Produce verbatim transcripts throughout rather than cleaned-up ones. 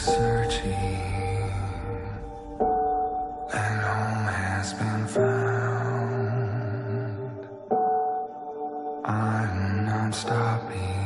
searching, and home has been found. I'm not stopping.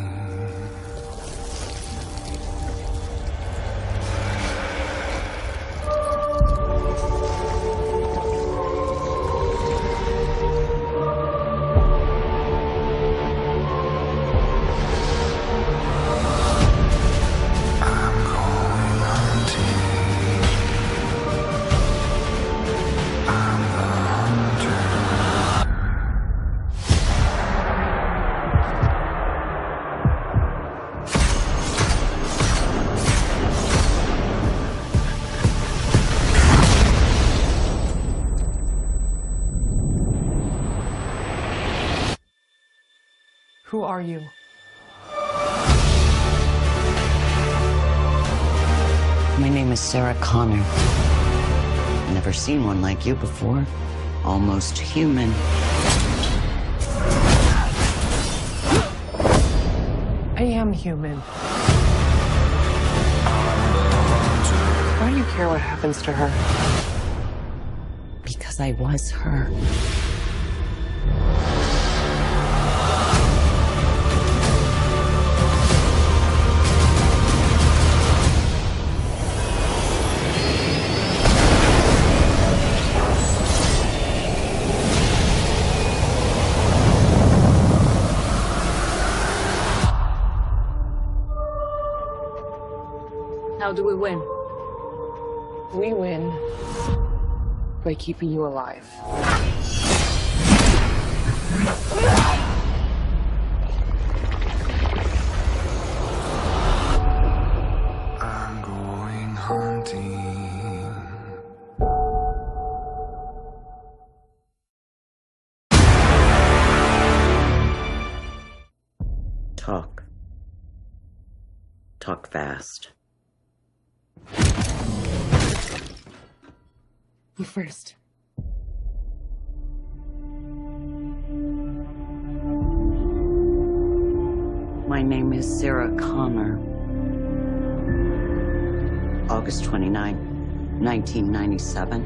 Who are you? My name is Sarah Connor. Never seen one like you before. Almost human. I am human. Why do you care what happens to her? Because I was her. How do we win? We win by keeping you alive. I'm going hunting. Talk. Talk fast. You first. My name is Sarah Connor. August twenty-ninth, nineteen ninety-seven.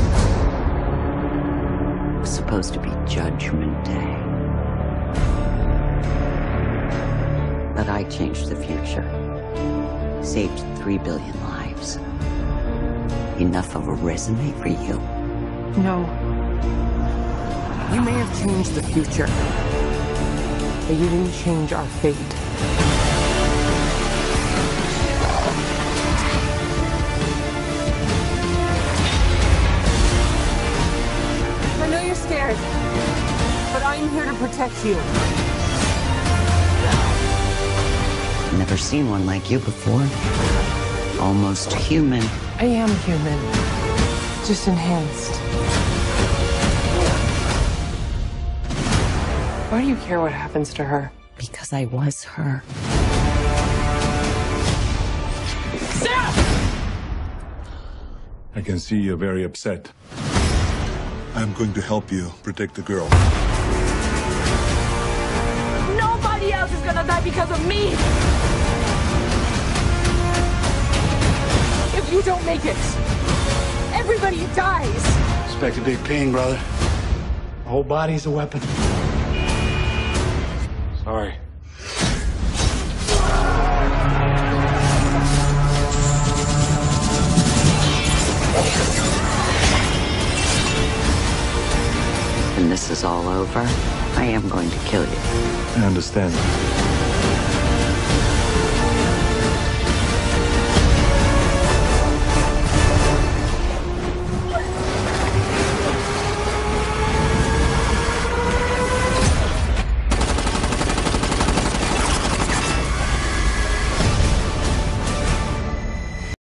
It was supposed to be Judgment Day. But I changed the future. Saved three billion lives. Enough of a resume for you? No. You may have changed the future, but you didn't change our fate. I know you're scared, but I'm here to protect you. Never seen one like you before. Almost human. I am human, just enhanced. Why do you care what happens to her? Because I was her. Sarah! I can see you're very upset. I'm going to help you protect the girl. Nobody else is gonna die because of me! If you don't make it, everybody dies! Expect a big pain, brother. The whole body's a weapon. Sorry. When this is all over, I am going to kill you. I understand.